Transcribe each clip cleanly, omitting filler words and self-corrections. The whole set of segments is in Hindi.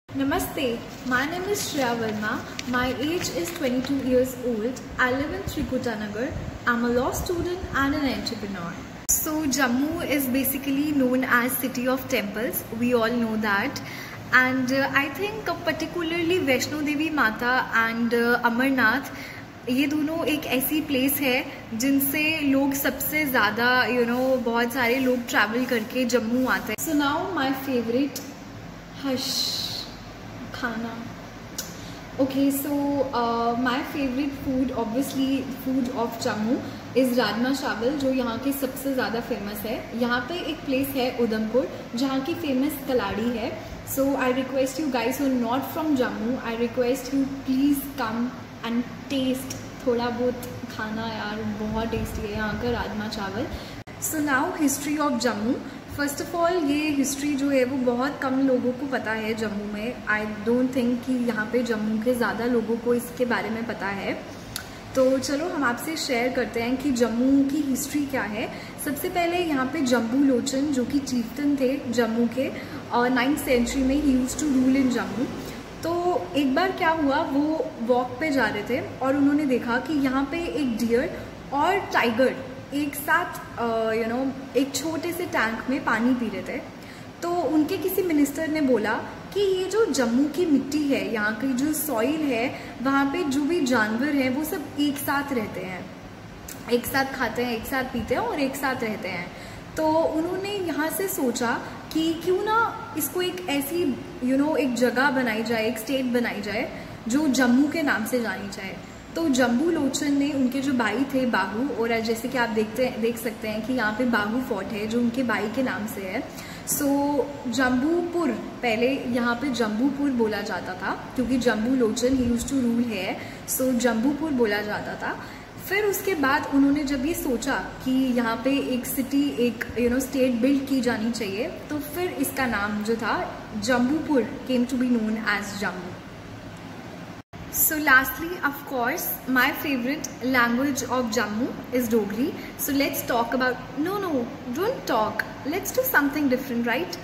Namaste, my name is Shreya Verma. My age is 22 years old. I live in Trikutanagar. I'm a law student and an entrepreneur. So Jammu is basically known as City of Temples. We all know that. And I think particularly Vaishno Devi Mata and Amarnath, ये दोनों एक ऐसी प्लेस है जिनसे लोग सबसे ज़्यादा बहुत सारे लोग ट्रैवल करके जम्मू आते हैं. सो नाउ माय फेवरेट खाना. Okay, so my favorite food, obviously food of Jammu is rajma chawal, जो यहाँ की सबसे ज़्यादा फेमस है. यहाँ पे एक प्लेस है उधमपुर जहाँ की फेमस कलाड़ी है. So I request you guys who are not from Jammu, I request you please come and taste थोड़ा बहुत खाना यार, बहुत टेस्टी है यहाँ का राजमा चावल. So now history of Jammu. First of all ये हिस्ट्री जो है वो बहुत कम लोगों को पता है जम्मू में. आई डोंट थिंक कि यहाँ पे जम्मू के ज़्यादा लोगों को इसके बारे में पता है. तो चलो हम आपसे शेयर करते हैं कि जम्मू की हिस्ट्री क्या है. सबसे पहले यहाँ पे जम्बू लोचन जो कि चीफ्टन थे जम्मू के, और 9th सेंचुरी में ही used to rule in Jammu. तो एक बार क्या हुआ, वो वॉक पे जा रहे थे और उन्होंने देखा कि यहाँ पे एक डियर और टाइगर एक साथ एक छोटे से टैंक में पानी पी रहे थे. तो उनके किसी मिनिस्टर ने बोला कि ये जो जम्मू की मिट्टी है, यहाँ की जो सॉइल है, वहाँ पे जो भी जानवर हैं वो सब एक साथ रहते हैं, एक साथ खाते हैं, एक साथ पीते हैं और एक साथ रहते हैं. तो उन्होंने यहाँ से सोचा कि क्यों ना इसको एक ऐसी एक जगह बनाई जाए, एक स्टेट बनाई जाए जो जम्मू के नाम से जानी जाए. तो जम्बू लोचन ने उनके जो भाई थे बाहू, और जैसे कि आप देख सकते हैं कि यहाँ पे बाहू फोर्ट है जो उनके भाई के नाम से है. सो जम्बूपुर, पहले यहाँ पे जम्बूपुर बोला जाता था क्योंकि जम्बू लोचन ही यूज्ड टू रूल है. सो जम्बूपुर बोला जाता था. फिर उसके बाद उन्होंने जब ये सोचा कि यहाँ पे एक सिटी, एक स्टेट बिल्ड की जानी चाहिए, तो फिर इसका नाम जो था Jambupur came to be known as Jammu. So lastly, of course, my favorite language of Jammu is Dogri. So let's talk about, no, don't talk. Let's do something different, right?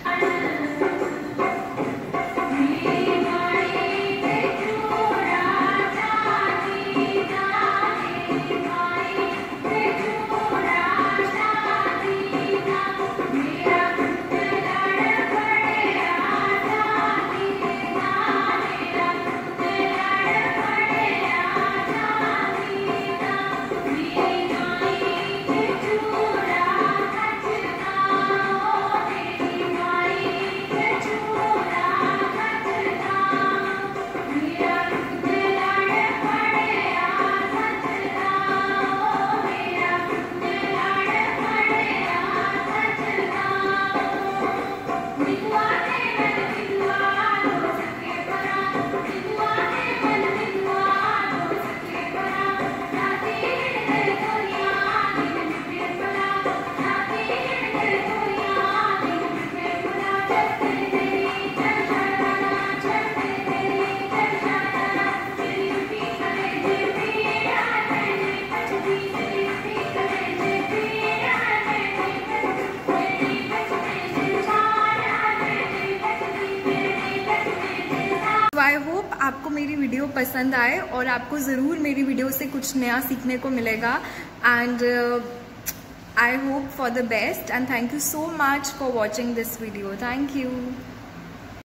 I hope आपको मेरी वीडियो पसंद आए और आपको ज़रूर मेरी वीडियो से कुछ नया सीखने को मिलेगा. And I hope for the best and thank you so much for watching this video. Thank you.